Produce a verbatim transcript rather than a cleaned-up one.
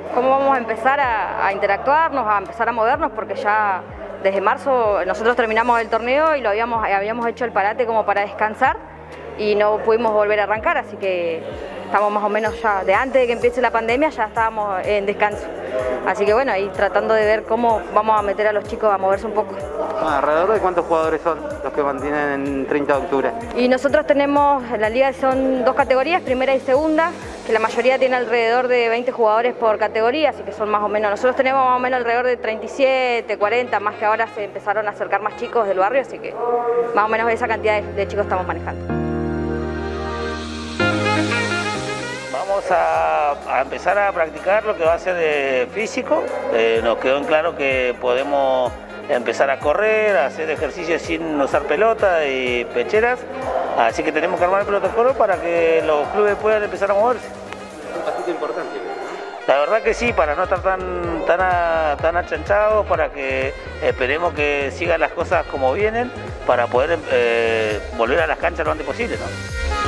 cómo vamos a empezar a, a interactuarnos, a empezar a movernos, porque ya desde marzo nosotros terminamos el torneo y lo habíamos, habíamos hecho el parate como para descansar y no pudimos volver a arrancar, así que estamos más o menos ya, de antes de que empiece la pandemia ya estábamos en descanso. Así que bueno, ahí tratando de ver cómo vamos a meter a los chicos a moverse un poco. ¿Alrededor de cuántos jugadores son los que mantienen en treinta de octubre? Y nosotros tenemos, en la liga son dos categorías, primera y segunda, que la mayoría tiene alrededor de veinte jugadores por categoría, así que son más o menos, nosotros tenemos más o menos alrededor de treinta y siete, cuarenta, más que ahora se empezaron a acercar más chicos del barrio, así que más o menos esa cantidad de, de chicos estamos manejando. Vamos a, a empezar a practicar lo que va a ser de físico. Eh, nos quedó en claro que podemos empezar a correr, a hacer ejercicios sin usar pelota y pecheras, así que tenemos que armar el protocolo para que los clubes puedan empezar a moverse. Es un pasito importante, ¿no? La verdad que sí, para no estar tan, tan, a, tan achanchados, para que esperemos que sigan las cosas como vienen, para poder eh, volver a las canchas lo antes posible, ¿no?